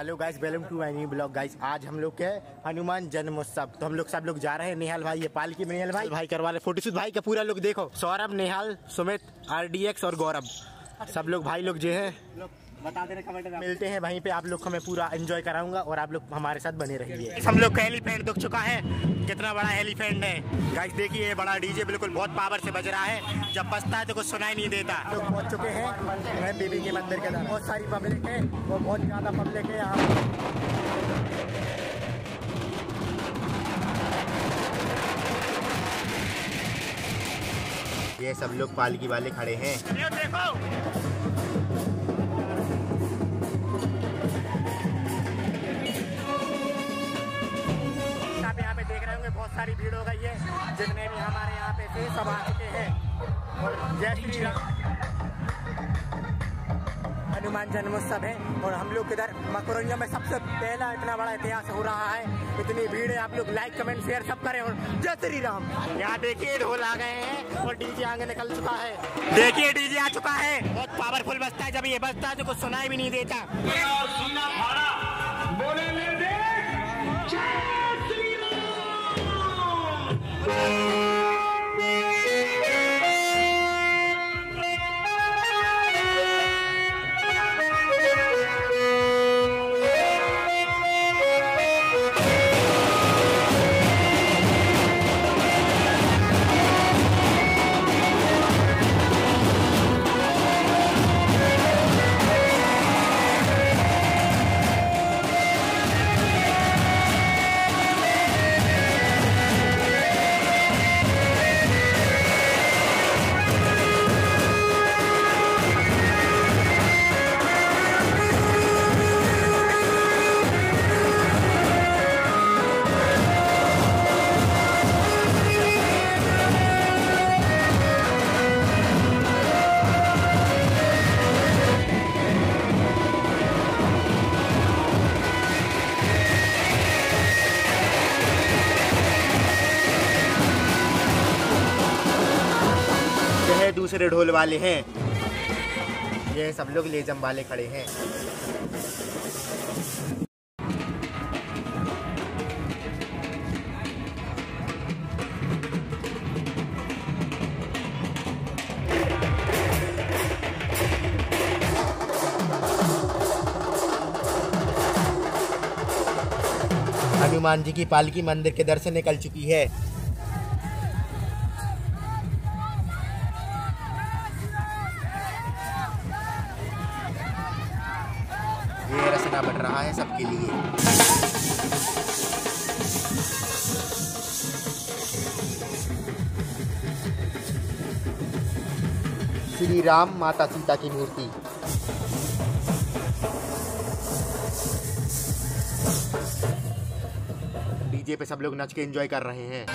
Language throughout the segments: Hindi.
Hello guys, welcome to my new blog guys. आज हम लोग के हनुमान जन्मोत्सव, तो हम लोग सब लोग जा रहे हैं। नेहाल भाई, ये पालकी में नेहाल भाई करवा रहे फोटोशूट। भाई का पूरा लोग देखो, सौरभ, नेहाल, सुमित, RDX और गौरव, सब लोग भाई लोग जो है बता देना कमेंट में। मिलते हैं वहीं पे, आप लोग को मैं पूरा एंजॉय कराऊंगा और आप लोग हमारे साथ बने रहिए। हम लोग का एलिफेंट दुख चुका है, कितना बड़ा एलिफेंट है गाइस। देखिए ये बड़ा डीजे बिल्कुल बहुत पावर से बज रहा है, जब बजता है तो कुछ सुनाई नहीं देता। लोग पहुंच चुके हैं देवी के मंदिर के अंदर, बहुत सारी पब्लिक है और बहुत ज्यादा पब्लिक है यहाँ। ये सब लोग पालकी वाले खड़े हैं, देखो। बहुत सारी भीड़ हो गई है, जितने भी हमारे यहाँ पे थे सब आ चुके हैं। और जय श्री राम, हनुमान जन्मोत्सव है और हम लोग इधर मकरोनिया में सबसे पहला इतना बड़ा इतिहास हो रहा है। इतनी भीड़ है, आप लोग लाइक कमेंट शेयर सब करें और जय श्री राम। यहाँ देखिए ढोल आ गए हैं और डीजे आगे निकल चुका है। देखिए डीजे आ चुका है, बहुत पावरफुल बजता है। जब ये बजता है तो कुछ सुनाई भी नहीं देता। दूसरे ढोल वाले हैं, ये सब लोग लेजम वाले खड़े हैं। हनुमान जी की पालकी मंदिर के दर्शन निकल चुकी है। ये रसना बन रहा है सबके लिए। श्री राम, माता सीता की मूर्ति। डीजे पे सब लोग नाच के एंजॉय कर रहे हैं।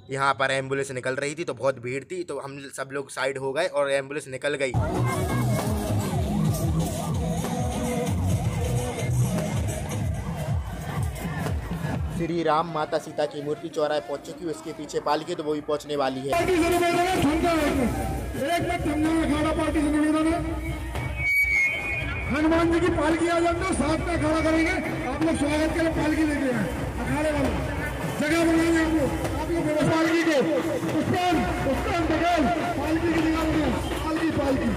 यहाँ पर एम्बुलेंस निकल रही थी तो बहुत भीड़ थी, तो हम सब लोग साइड हो गए और एम्बुलेंस निकल गई। श्री राम माता सीता की मूर्ति चौराहे पहुंच चुकी है, उसके पीछे पालकी तो वो भी पहुंचने वाली है। हनुमान जी की पालकी आ जाते साथ में खड़ा करेंगे, आप लोग स्वागत के लिए पालकी लेके आए, अखाड़े वाले जगह बनाएंगे आप लोग पालकी को पुष्पान बगल पालकी की जगह बनाए, पालकी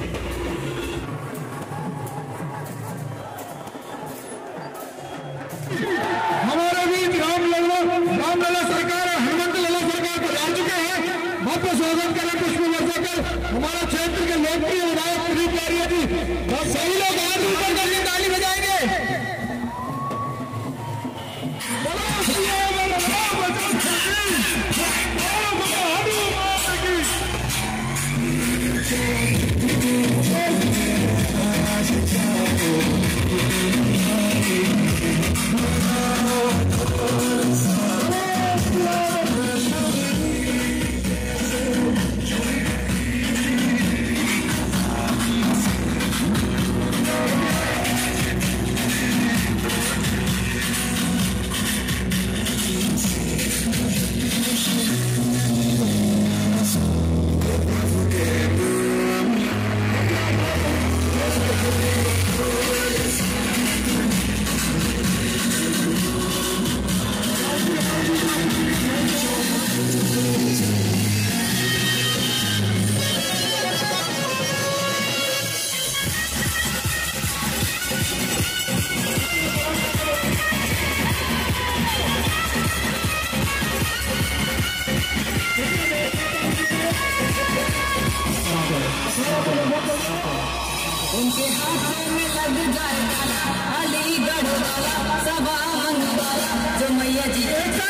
हमारे बीच रामलला सरकार और हनुमंत लला सरकार को जा चुके हैं। भव्य स्वागत करें पुष्प वर्षा कर हमारा क्षेत्र के लोकप्रिय विधायक प्रदीप आर्य जी, और सही लोग हाथ ऊपर करके ताली बजाएंगे। उनके हाथ में लग जाए अलीगढ़ वाला सभा वाला जो मैया जी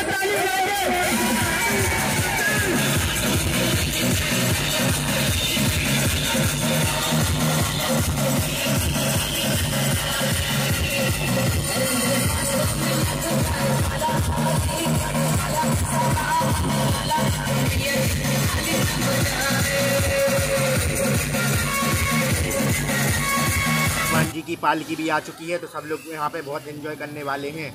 हनुमान जी की पालकी भी आ चुकी है, तो सब लोग यहाँ पे बहुत एंजॉय करने वाले हैं।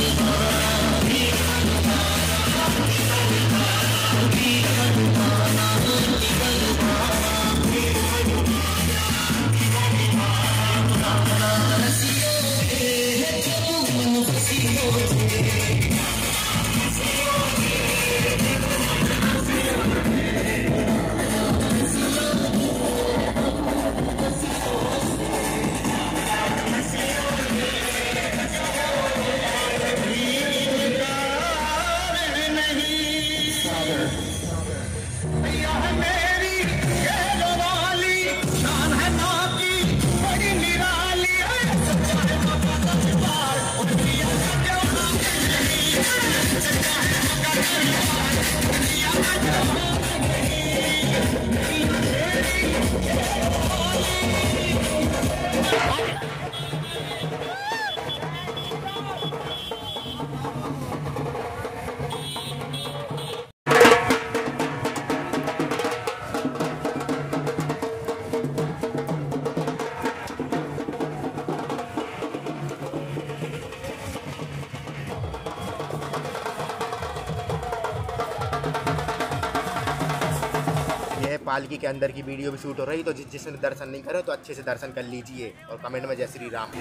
पालकी के अंदर की वीडियो भी शूट हो रही, तो जिसने दर्शन नहीं करे तो अच्छे से दर्शन कर लीजिए और कमेंट में जय श्री राम।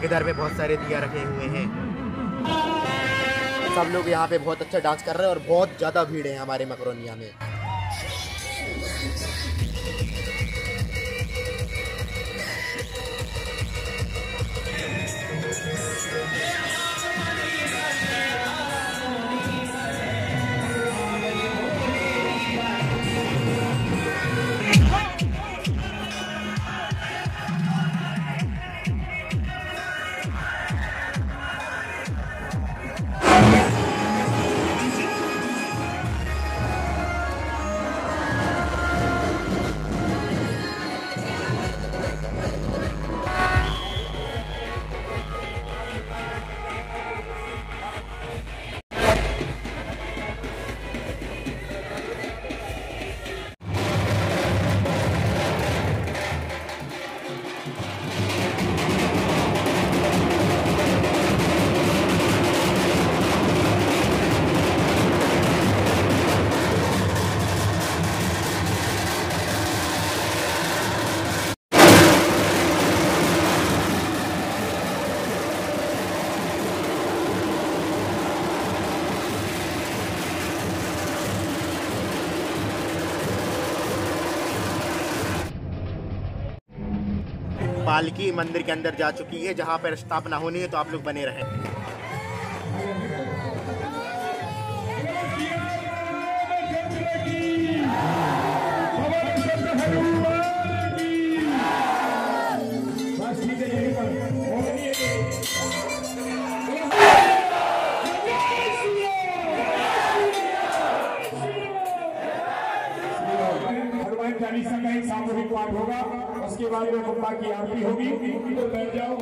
इधर पे बहुत सारे दिया रखे हुए हैं। सब लोग यहाँ पे बहुत अच्छा डांस कर रहे हैं और बहुत ज़्यादा भीड़ है हमारे मकरोनिया में। पालकी मंदिर के अंदर जा चुकी है जहाँ पर स्थापना होनी है, तो आप लोग बने रहें। चालीसा का एक सामूहिक पाठ होगा, उसके बाद में गंगा की आरती होगी। तो बैठ जाओ।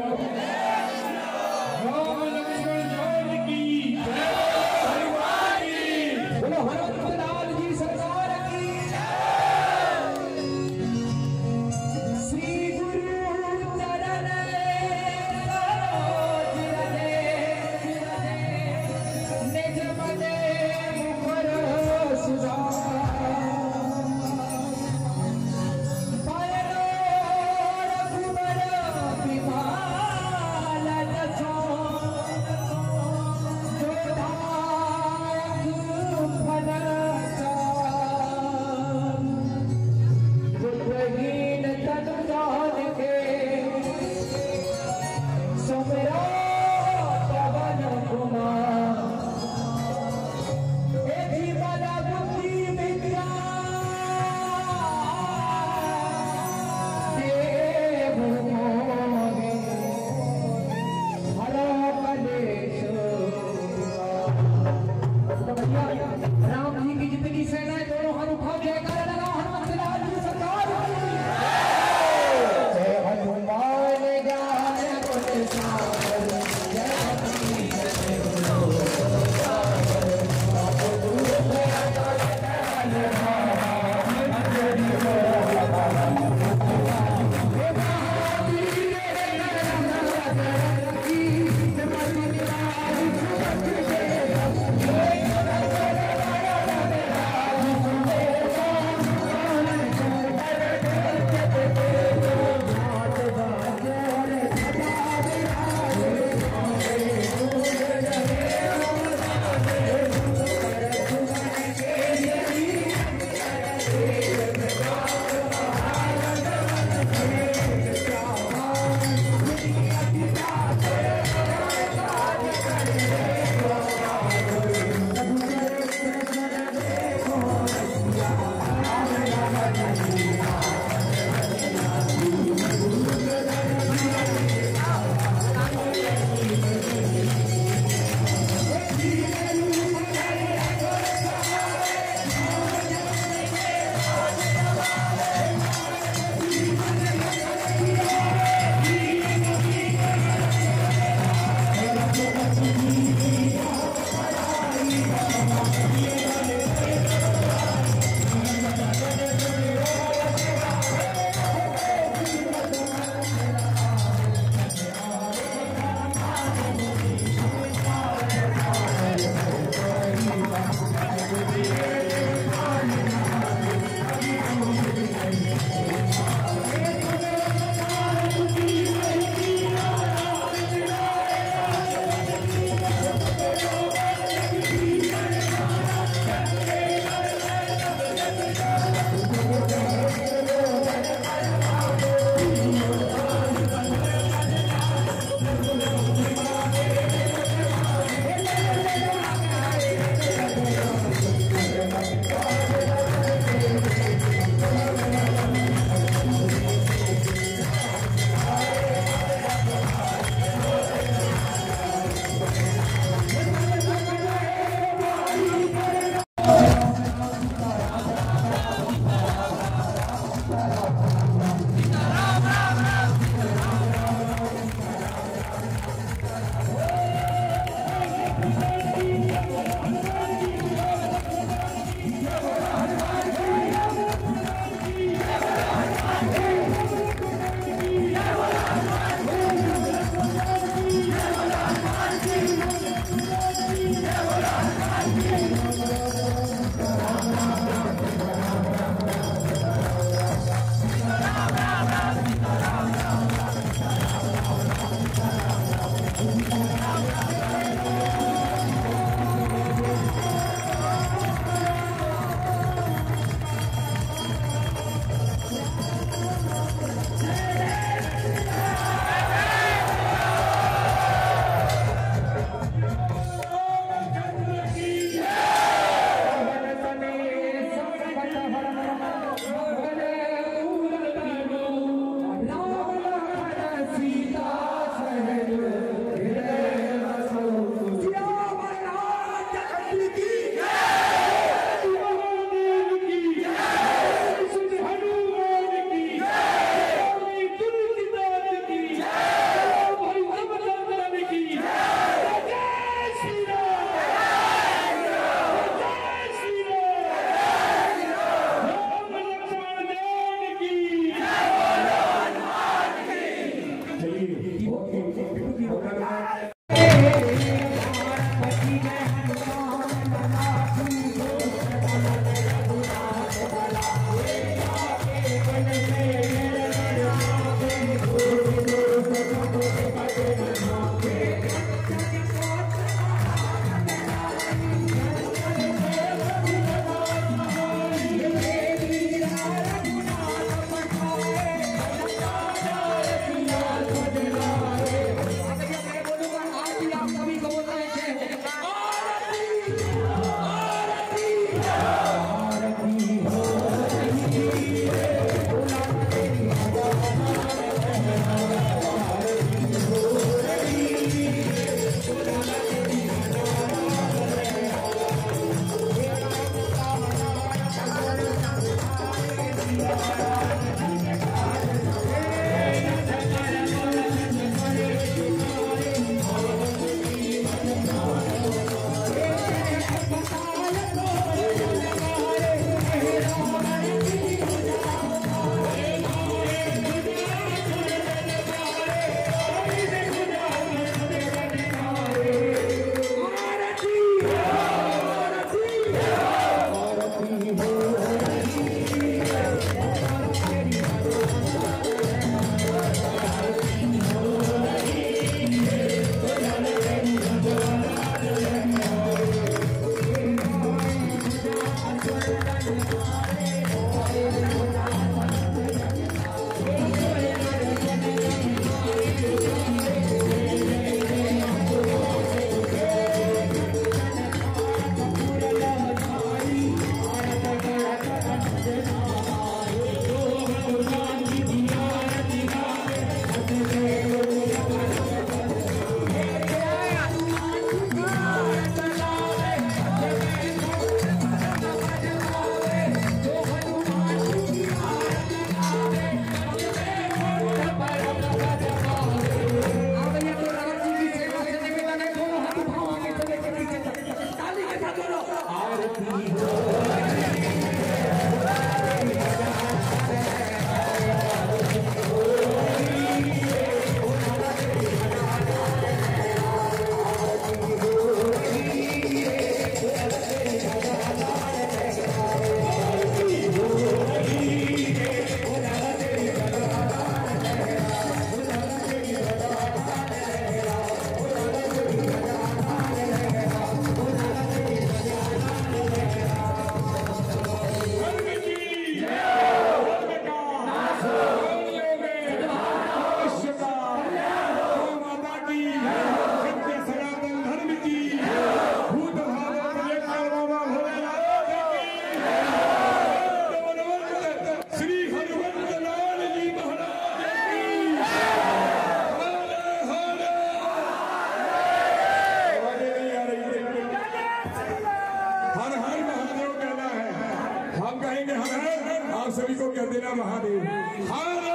आप सभी को कह देना महादेव।